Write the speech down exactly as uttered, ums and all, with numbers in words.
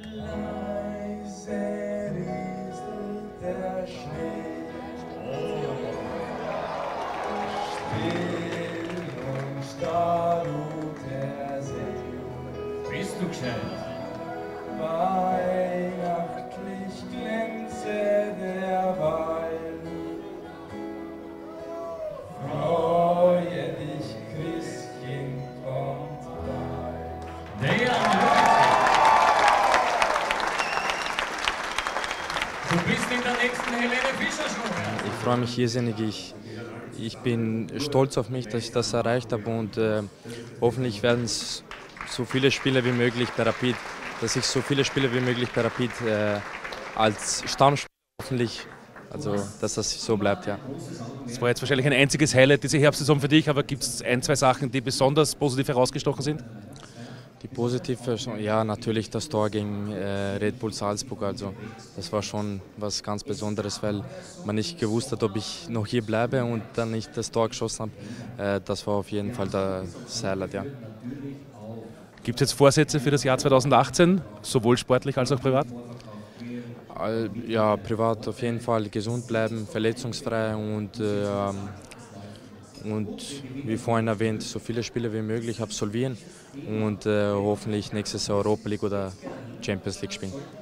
Leise rieselt der Schnee, still und starr ruht der See. Bist du gescheit? Weihnachtlich glänze der Wald. Freue dich, Christkind, kommt bald. Der Du bist in der nächsten Helene Fischer Show. Ich freue mich irrsinnig. Ich, ich bin stolz auf mich, dass ich das erreicht habe und äh, hoffentlich werden es so viele Spiele wie möglich bei Rapid, dass ich so viele Spiele wie möglich bei Rapid äh, als Stammspieler hoffentlich, also dass das so bleibt, ja. Das war jetzt wahrscheinlich ein einziges Highlight diese Herbstsaison für dich, aber gibt es ein, zwei Sachen, die besonders positiv herausgestochen sind? Die positive, ja natürlich das Tor gegen äh, Red Bull Salzburg, also das war schon was ganz Besonderes, weil man nicht gewusst hat, ob ich noch hier bleibe und dann nicht das Tor geschossen habe. Äh, das war auf jeden Fall das Highlight, ja. Gibt es jetzt Vorsätze für das Jahr zweitausendachtzehn, sowohl sportlich als auch privat? All, ja, privat auf jeden Fall gesund bleiben, verletzungsfrei und äh, und wie vorhin erwähnt, so viele Spiele wie möglich absolvieren und äh, hoffentlich nächstes Jahr Europa League oder Champions League spielen.